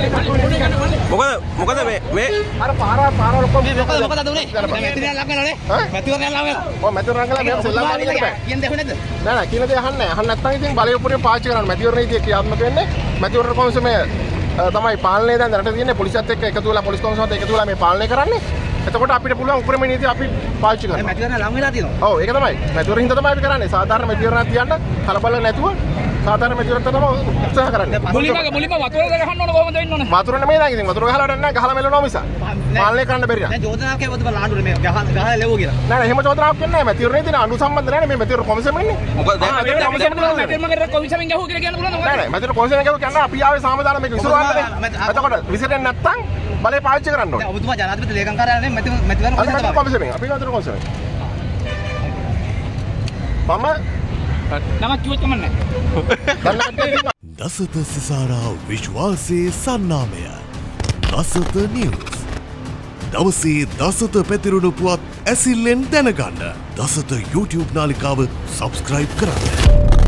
මොකද මේ අර පාර ඔක්කොම මොකද දුනේ? මැතිවරණ ලඟ වෙනවනේ. මැතිවරණ ලඟ වෙනවා. ඔව් මැතිවරණ ලඟ වෙනවා සෙල්ලම් කරන්න බෑ. කියන්නේ දෙහුනේ නැද්ද? නෑ කියලා දෙයක් අහන්නේ නැහැ. අහන්න නැත්නම් ඉතින් බලය උපරිම පාවිච්චි කරන්න මැතිවරණ නීතිය ක්‍රියාත්මක වෙන්නේ. මැතිවරණ කොමිසමේ තමයි පාලනය දැන් රට තියෙන්නේ පොලිසියත් එක්ක එකතු වෙලා පොලිස් කොමිසමත් එකතු වෙලා මේ පාලනය කරන්නේ. එතකොට අපිට පුළුවන් උපරිම නීතිය අපි පාවිච්චි කරන්න. මැතිවරණ ලඟ වෙලා තියෙනවා. ඔව් ඒක තමයි. මැතිවරණ හින්දා තමයි අපි කරන්නේ. සාධාරණ මැතිවරණයක් තියන්න කලබල නැතුව සාධාරණ මැතිවරණ තමයි උත්සාහ කරන්නේ. මුලින්ම වතුර ගහන්න ඕන කොහොමද වෙන්න ඕන? වතුර නෙමෙයි දැන් ඉතින් වතුර ගහලා වැඩක් නැහැ. ගහලා මෙලනවා මිස. පාලනය කරන්න බැරි නෑ. දැන් චෝදනාවක් කියවද බල ආණ්ඩුවේ මේ ගහලා ලැබුවා කියලා. නෑ නෑ එහෙම චෝදනාවක් කියන්නේ නැහැ. මැතිවරණේ තියෙන අනු සම්බන්ධ නැහැ මේ මැතිවරණ කොමිසම ඉන්නේ. මොකද දැන් මැතිවරණ කොමිසමෙන් ගහුවා කියලා කියන්න පුළුවන්ද? නෑ නෑ මැතිවරණ කොමිසම එක කියන්නේ අපි ආවේ සාමදාන මේක විසුරුවන්නේ. එතකොට විසිරෙන්නේ නැත්තම් බලය පාවිච්චි කරන්න ඕනේ. දැන් ඔබතුමා ජනාධිපති ලේකම්කාරයානේ මැතිවරණ කොමිසමෙන් මම නමක් කිව්වොත් කමන්නේ නැහැ. දසත සිසාරා විශ්වාසයේ සන්නාමය දසත නිවුස්. දවසේ දසත පැතිරුණු පුවත් ඇසිල්ලෙන් දැනගන්න දසත YouTube නාලිකාව සබ්ස්ක්‍රයිබ් කරන්න.